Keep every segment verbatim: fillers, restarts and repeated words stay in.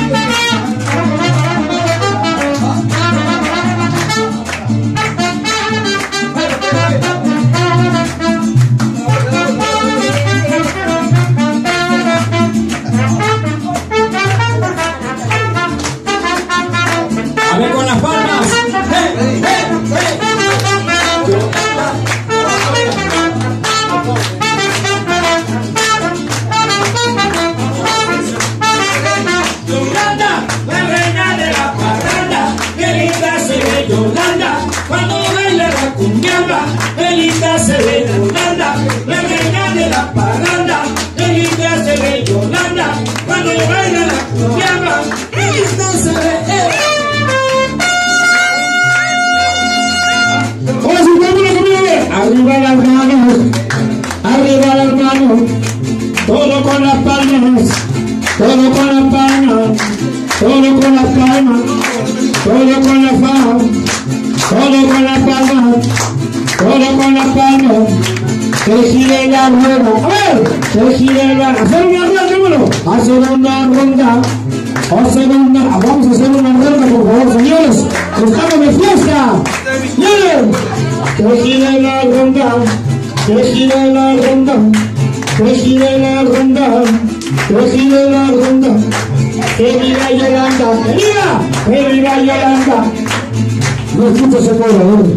Con las palmas. ¡Hey, hey, hey! Yolanda, la reina de la parranda, qué linda se ve Yolanda, cuando baila la cumbiamba, qué linda se ve Yolanda, la reina de la parranda, qué linda se ve Yolanda, cuando baila la cumbiamba, qué linda se ve. ¡Eh! Arriba las manos, arriba las manos, todo con las palmas, todo con las palmas, todo con las palmas, todo con las palmas, todo con las palmas, todo con las palmas, que gire la rueda, a ver, que gire la, hacer una rueda, vámonos, hacer una ronda, hacer una, vamos a hacer una ronda, por favor, señores, estamos de fiesta, ¡bien! Que gire la ronda, que gire la ronda, que gire la ronda, que gire la ronda, que viva Yolanda, que viva, que viva Yolanda. No escucho ese coro, ¿eh?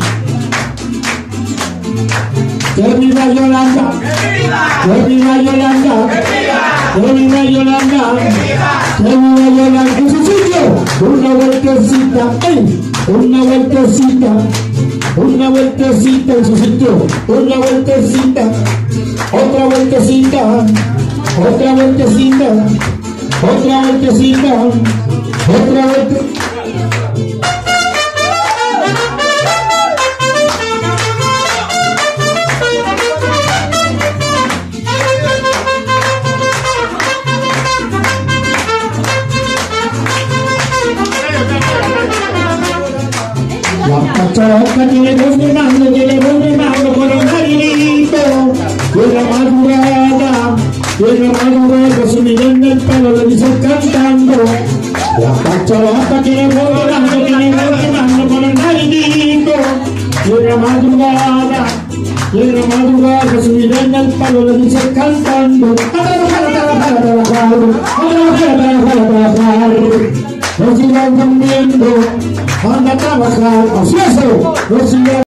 Que viva Yolanda, que viva Yolanda, que viva Yolanda, que viva Yolanda. En su sitio, una vueltecita, ¡ey! Una vueltecita. Una vueltecita en su sitio, una vueltecita, otra vueltecita, otra vueltecita, otra vueltecita, otra vueltecita. La cachorra tiene voz de mando, tiene voz de mando con un marinito. Y en la madrugada, y en la madrugada, su millón del pelo le dice cantando. La cachorra tiene voz de mando, tiene voz de mando con un marinito. Y en la madrugada, y en la madrugada, su millón del pelo le dice cantando. No sigan cambiando, anda a trabajar, ocioso, no sigan